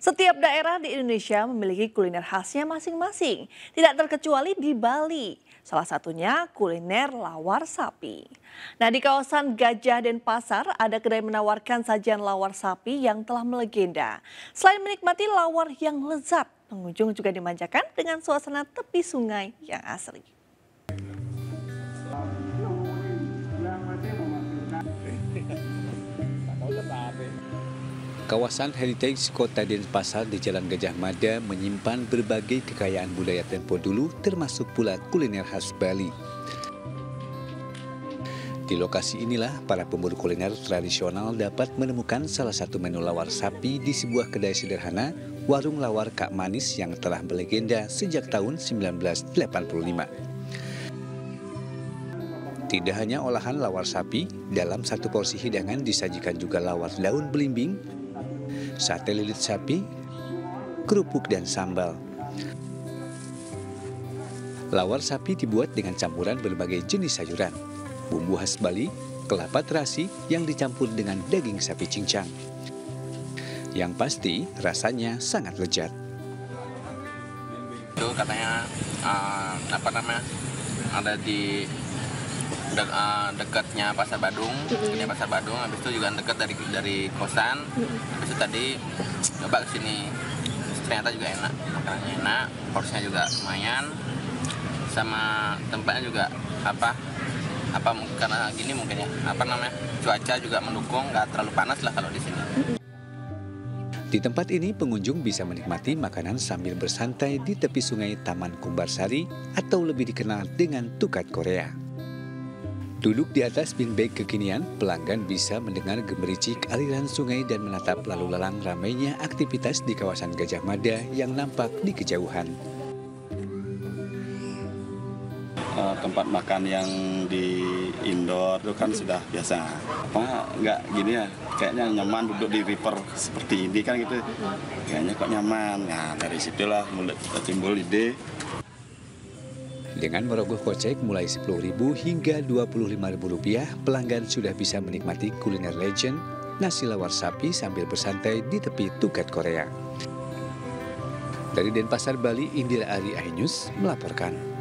Setiap daerah di Indonesia memiliki kuliner khasnya masing-masing, tidak terkecuali di Bali. Salah satunya kuliner lawar sapi. Nah, di kawasan Gajah Denpasar ada kedai menawarkan sajian lawar sapi yang telah melegenda. Selain menikmati lawar yang lezat, pengunjung juga dimanjakan dengan suasana tepi sungai yang asri. Kawasan Heritage Kota Denpasar di Jalan Gajah Mada menyimpan berbagai kekayaan budaya tempo dulu termasuk pula kuliner khas Bali. Di lokasi inilah para pemburu kuliner tradisional dapat menemukan salah satu menu lawar sapi di sebuah kedai sederhana, warung lawar Kak Manis yang telah berlegenda sejak tahun 1985. Tidak hanya olahan lawar sapi, dalam satu porsi hidangan disajikan juga lawar daun belimbing, sate lilit sapi, kerupuk dan sambal. Lawar sapi dibuat dengan campuran berbagai jenis sayuran, bumbu khas Bali, kelapa terasi yang dicampur dengan daging sapi cincang. Yang pasti rasanya sangat lezat. Itu katanya ada di dekatnya Pasar Badung, ini Pasar Badung. Habis itu juga dekat dari kosan. Habis itu tadi coba kesini, ternyata juga enak, makanannya enak, porsinya juga lumayan, sama tempatnya juga karena gini mungkin ya cuaca juga mendukung, nggak terlalu panas lah kalau di sini. Di tempat ini pengunjung bisa menikmati makanan sambil bersantai di tepi sungai Taman Kumbarsari atau lebih dikenal dengan Tukat Korea. Duduk di atas beanbag kekinian, pelanggan bisa mendengar gemericik aliran sungai dan menatap lalu lalang ramainya aktivitas di kawasan Gajah Mada yang nampak di kejauhan. Tempat makan yang di indoor itu kan sudah biasa. Nggak gini ya, kayaknya nyaman duduk di river seperti ini kan gitu. Kayaknya kok nyaman. Nah, dari situlah mulai timbul ide. Dengan merogoh kocek mulai Rp10.000 hingga Rp25.000, pelanggan sudah bisa menikmati kuliner legend, nasi lawar sapi sambil bersantai di tepi Tukat Korea. Dari Denpasar, Bali, Indira Ari Ainus melaporkan.